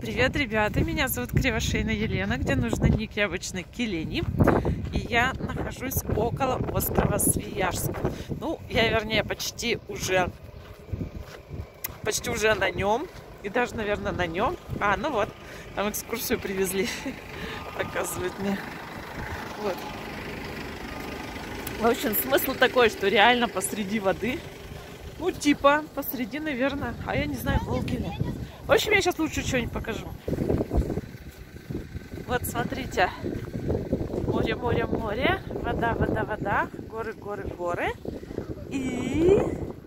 Привет, ребята! Меня зовут Кривошейна Елена, где нужно ник яблочный Келени. И я нахожусь около острова Свияжск. Ну, я, вернее, почти уже на нем. И даже, наверное, на нем. Ну вот, там экскурсию привезли. Показывают мне. Вот. В общем, смысл такой, что реально посреди воды. Ну, типа, посреди, наверное. А я не знаю, волки ли. В общем, я сейчас лучше что-нибудь покажу. Вот, смотрите. Море, море, море. Вода, вода, вода. Горы, горы, горы. И...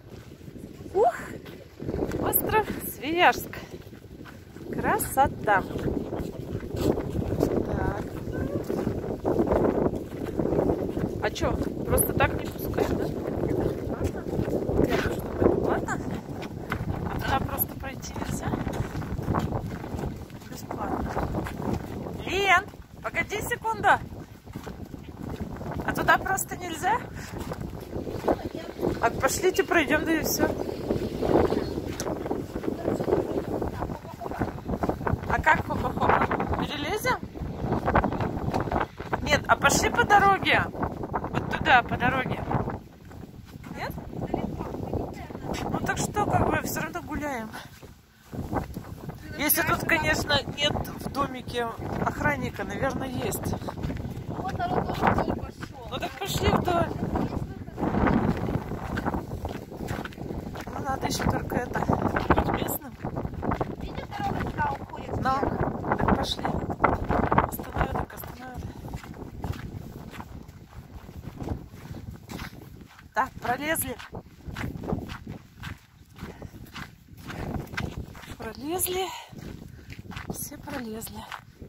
остров Свияжск. Красота. Так. А что, просто так не пускают, да? Я тоже думаю, ладно. А туда просто пройти нельзя? Бесплатно. Лен, погоди секунду. А туда просто нельзя? А пошлите, пройдем, да и все. А как хопа-хопа? Перелезем? Нет, а пошли по дороге. Вот туда, по дороге. Нет? Ну так что, как бы, все равно гуляем. Если тут, конечно, нет в домике охранника, наверное, есть. Ну так пошли вдоль. Ну надо еще только это, быть местным. Ну, так пошли. Остановят, остановят. Так, пролезли. Пролезли. Все пролезли.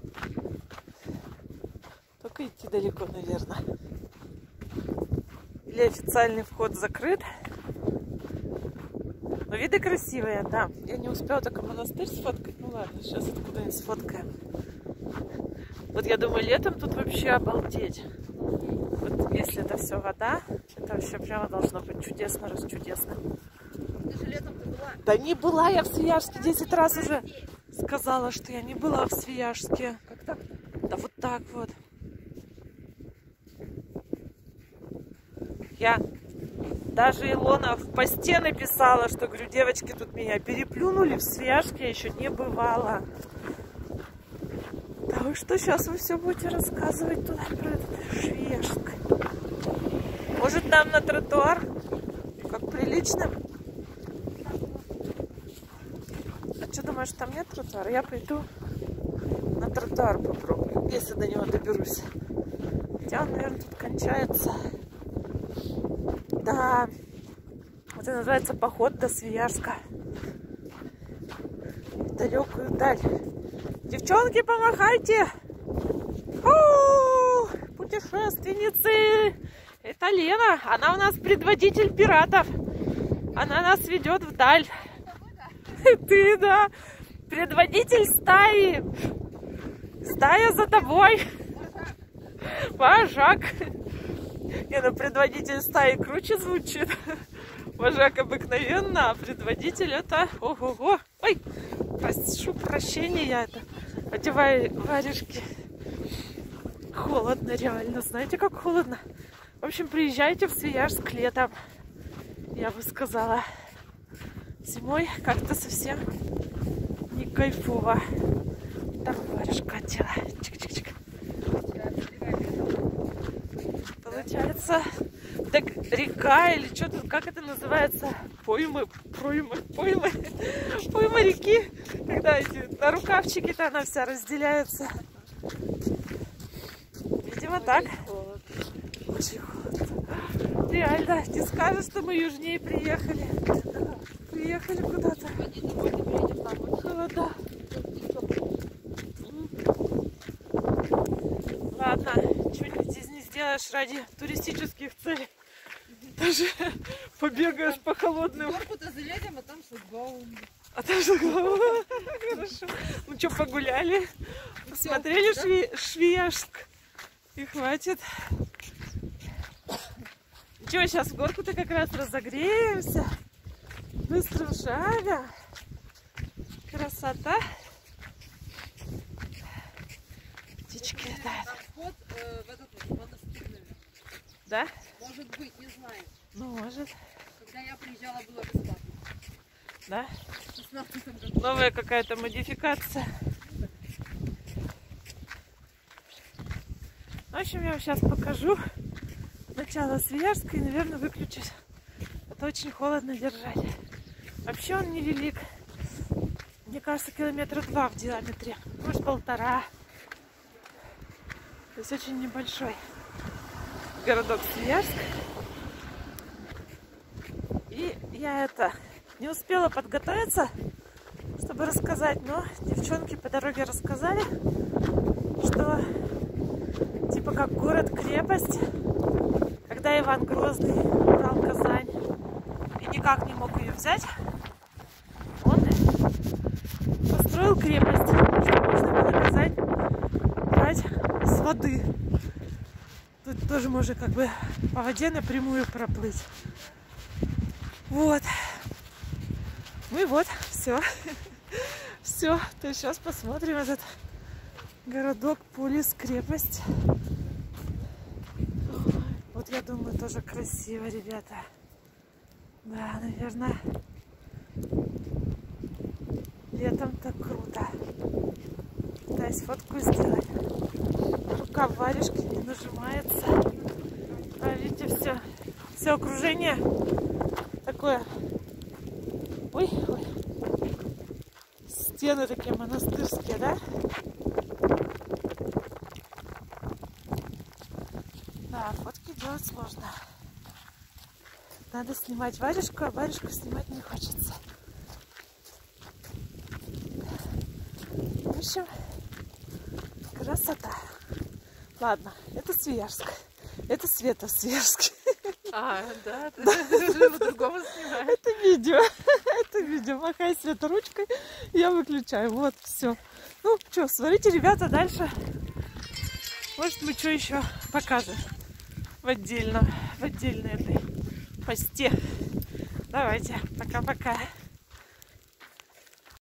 Только идти далеко, наверное. Или официальный вход закрыт. Но виды красивые, да. Я не успела только монастырь сфоткать. Ну ладно, сейчас откуда-нибудь сфоткаем. Вот я думаю, летом тут вообще обалдеть. Вот если это все вода, это вообще прямо должно быть чудесно, расчудесно. Ты же летом-то была? Да не была я в Свияжске, 10 раз уже сказала, что я не была в Свияжске. Как так? Да вот так вот. Я даже Илона в посте написала, что, говорю, девочки, тут меня переплюнули, в Свияжске я еще не бывала. Так что сейчас вы все будете рассказывать туда про этот Свияжск. Может, нам на тротуар? Как прилично. А что, думаешь, там нет тротуара? Я пойду на тротуар попробую, если до него доберусь. Хотя он, наверное, тут кончается. Да, это называется поход до Свияжска. В далекую даль. Девчонки, помахайте! Путешественницы! Это Лена, она у нас предводитель пиратов. Она нас ведет вдаль. Ты, да, предводитель стаи. Стая за тобой. Вожак. Не, ну предводитель стаи круче звучит. Вожак обыкновенно, а предводитель это... Ого-го. Ой, прошу прощения, я это... Одеваю варежки. Холодно реально. Знаете, как холодно? В общем, приезжайте в Свияжск летом. Я бы сказала. Зимой как-то совсем не кайфово. Так, варежку одела. Чик-чик-чик. Получается, так река или что тут, как это называется? Поймы реки. Когда эти на рукавчики-то она вся разделяется. Видимо, так. Очень холодно. Реально, не скажешь, что мы южнее приехали. Приехали куда-то. Холода. Ладно, что-нибудь из них сделаешь ради туристических целей. Даже побегаешь по холодным. Горку-то залезем, а там шлагбаум. А там шлагбаум. Хорошо. Ну что, погуляли? Посмотрели Свияжск? И хватит. Что, сейчас в горку-то как раз разогреемся. Быстрым шагом. Красота. Да? Может быть, не знаю. Ну, может. Когда я приезжала, было бесплатно. Да? В 16 году. Новая какая-то модификация. В общем, я вам сейчас покажу начало Свияжска и, наверное, выключусь. Это очень холодно держать. Вообще он невелик. Мне кажется, 2 километра в диаметре. Может, 1,5. То есть очень небольшой городок Свияжск. И я не успела подготовиться, чтобы рассказать, но девчонки по дороге рассказали, что типа как город-крепость, когда Иван Грозный брал Казань и никак не мог ее взять, он построил крепость, чтобы можно было Казань брать с воды. Тут тоже можно как бы по воде напрямую проплыть. Вот. Ну и вот, все. Все. То есть сейчас посмотрим этот городок, полис, крепость. Вот я думаю, тоже красиво, ребята. Да, наверное, летом так круто. Пытаюсь фотку сделать. Рука в варежке не нажимается. А видите, все окружение такое. Ой, ой. Стены такие монастырские, да? Да, фотки делать сложно. Надо снимать варежку, а варежку снимать не хочется. В общем, красота. Ладно, это Свияжск. Это Света в Свияжске. А, да, ты по-другому снимаешь. Это видео. Это видео. Махай, Света, ручкой. Я выключаю. Вот, все. Ну, что, смотрите, ребята, дальше. Может, мы что еще покажем в отдельной этой посте. Давайте, пока-пока.